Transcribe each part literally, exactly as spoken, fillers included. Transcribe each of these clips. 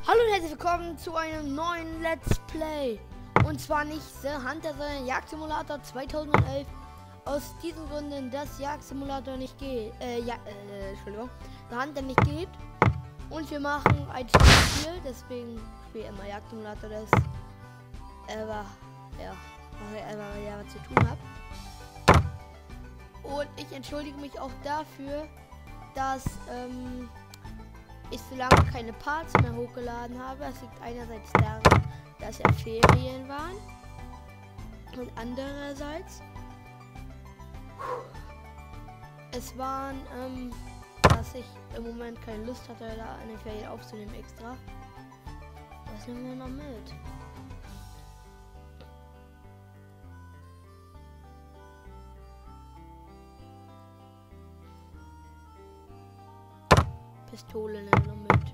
Hallo und herzlich willkommen zu einem neuen Let's Play. Und zwar nicht The Hunter, sondern Jagdsimulator zweitausendelf. Aus diesen Gründen, dass Jagdsimulator nicht geht, äh, ja, äh, Entschuldigung, The Hunter nicht geht. Und wir machen ein Spiel, deswegen spiele ich immer Jagdsimulator, das aber, ja, was ich einfach ja zu tun habe. Und ich entschuldige mich auch dafür, dass, ähm, ich so lange keine Parts mehr hochgeladen habe. Das liegt einerseits daran, dass ja Ferien waren und andererseits es waren, ähm, dass ich im Moment keine Lust hatte, da eine Ferien aufzunehmen extra. Was nehmen wir noch mit? Pistole nehmen wir noch mit.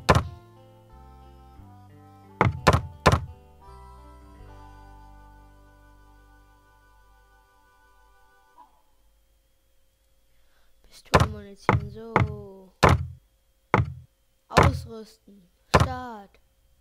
Pistolenmunition, so. Ausrüsten. Start.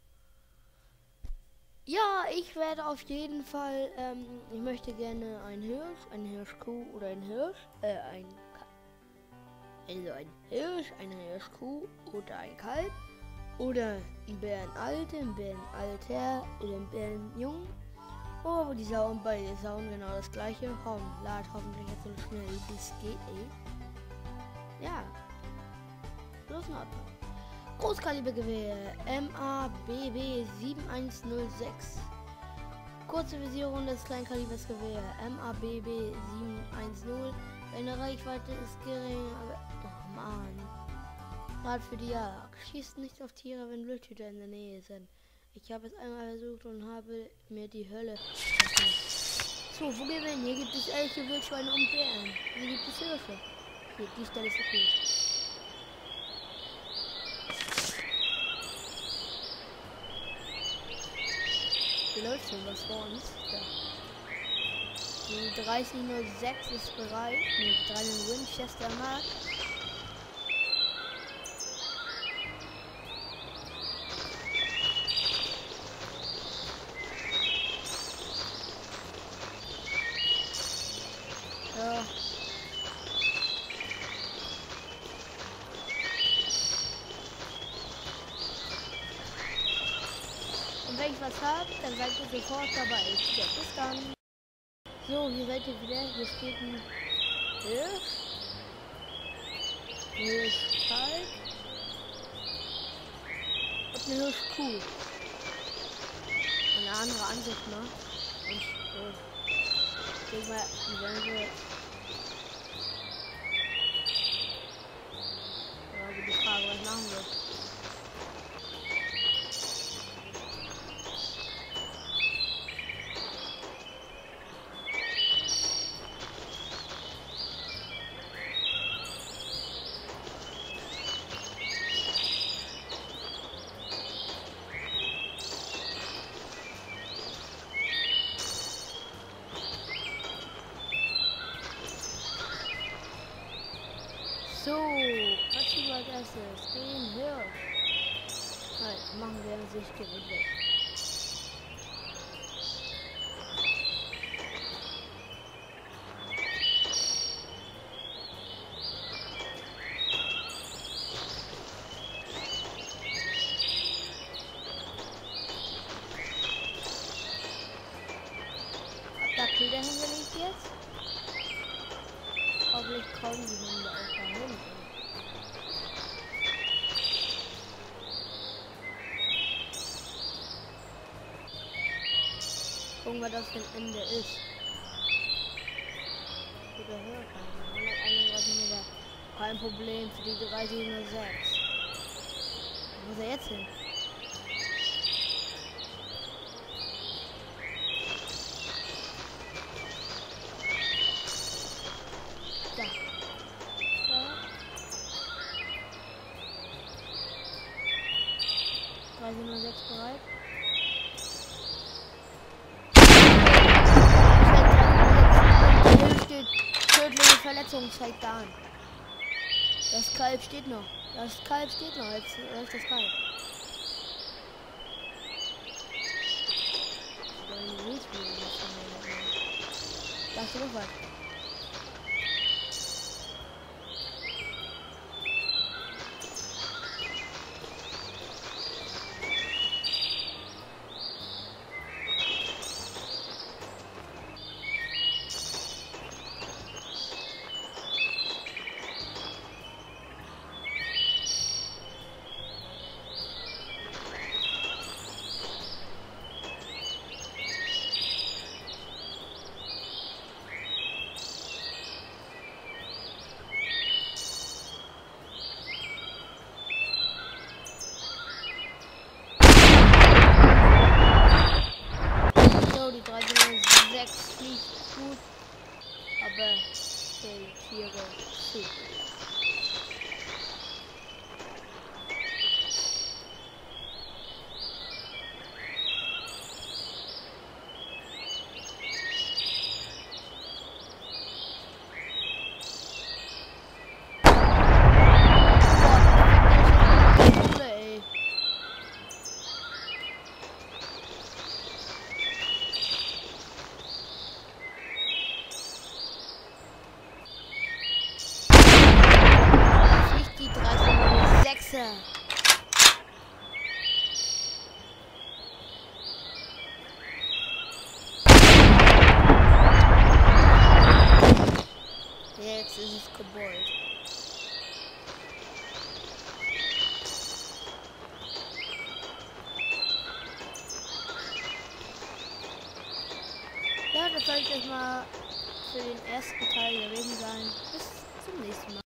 Ja, ich werde auf jeden Fall, ähm, ich möchte gerne einen Hirsch, eine Hirschkuh oder ein Hirsch, äh, ein Also ein Hirsch, eine Hirschkuh oder ein Kalb oder ein Bärenalter, ein Bärenalter oder ein Bärenjung. Oh, wo die Sauen bei den Sauen genau das gleiche. Hauen, lad hoffentlich jetzt so schnell wie es geht, ey. Ja. Das ist in Ordnung. Großkalibergewehr M A B B sieben eins null sechs. Kurze Visierung des Kleinkalibersgewehr M A B B sieben eins null. Seine Reichweite ist gering, aber oh Mann. Gerade für die Jagd. Schießt nicht auf Tiere, wenn Wildhüter in der Nähe sind. Ich habe es einmal versucht und habe mir die Hölle. So, wo gehen wir hin? Hier gibt es Elche, Wildschweine und Bären. Hier gibt es Hirsche. Hier, die Stelle ist so gut. Wie läuft denn was vor uns? Ja. Die dreißig null sechs ist bereit. Ne, die dreizehn Winchester Mark. Ja. Und wenn ich was habe, dann seid ihr sofort dabei. Ja, bis dann. So, hier seid ihr wieder. Hier steht ein Hirsch. Ein Hirschkalb. Und eine Hirschkuh. Eine andere Ansicht, ne? Und so. Ich denke mal, die werden so. Ja, aber die Frage, was machen wir? So, was tun wir als erstes? Den Hirsch. Halt, machen wir sich gewinnt weg. Hat da Köder hingelegt jetzt? Hoffentlich kommen die Hunde auch dahin. Gucken wir, dass das Ende ist. Oder hört man. hunderteinunddreißig Meter. Kein Problem für die dreißig null sechs. Wo ist er jetzt hin? Da. Da. dreißig null sechs bereit. Tödliche Verletzung zeigt da an. Das Kalb steht noch. Das Kalb steht noch. Jetzt läuft das Kalb. noch was. sechs fliegt gut, aber die Tiere zu. Jetzt ist es Kobold. Ja, das soll ich jetzt mal für den ersten Teil gewesen sein. Bis zum nächsten Mal.